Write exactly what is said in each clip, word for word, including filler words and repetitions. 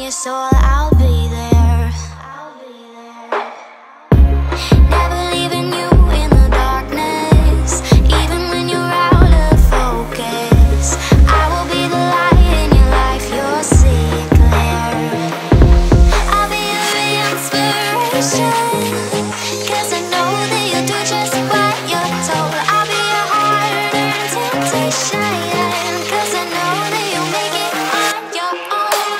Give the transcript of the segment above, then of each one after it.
your soul, I'll be there. Never leaving you in the darkness, even when you're out of focus. I will be the light in your life, you'll see it clear. I'll be your inspiration, 'cause I know that you'll do just what you're told. I'll be your hard-earned temptation, 'cause I know that you'll make it on your own.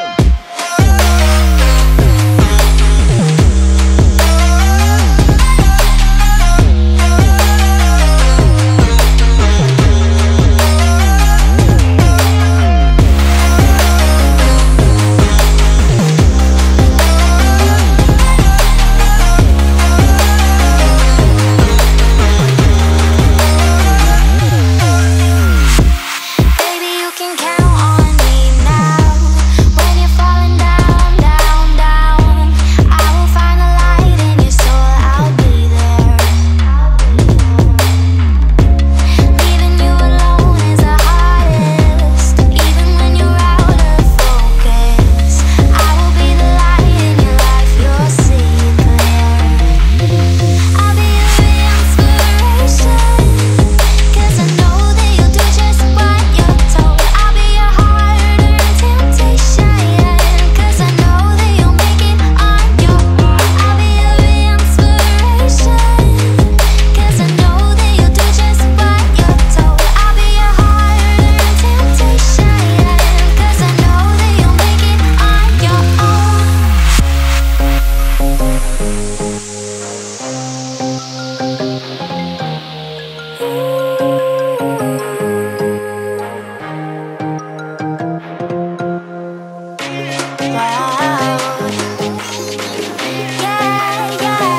Baby, you can count on me now. When you're falling down, down, down, I will find the light in your soul, I'll be there. Leaving you alone is the hardest, even when you're out of focus. I will be the light in your life, you'll see it clear. I'll be your inspiration, 'cause I know that you'll do just what you're told. I'll be your hard-earned temptation, 'cause I know that you'll make it on your own. I'll be your inspiration, 'cause I know that you'll do just what you're told. I'll be your hard-earned temptation, 'cause I know that you'll make it on your own. Wow. Yeah,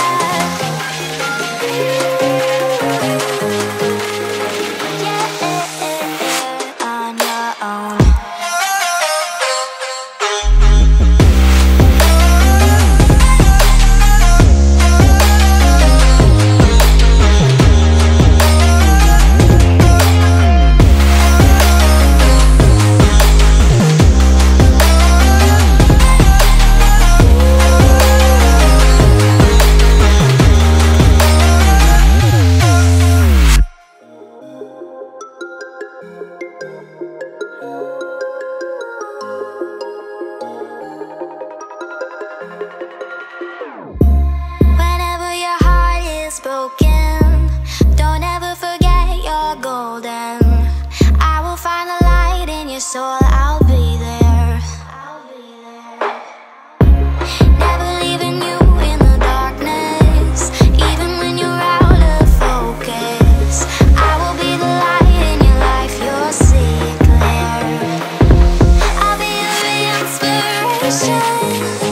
yeah. On your own. Whenever your heart is broken, don't ever forget you're golden. I will find the light in your soul, I'll be there. Never leaving you in the darkness, even when you're out of focus. I will be the light in your life, you'll see it clear. I'll be your inspiration,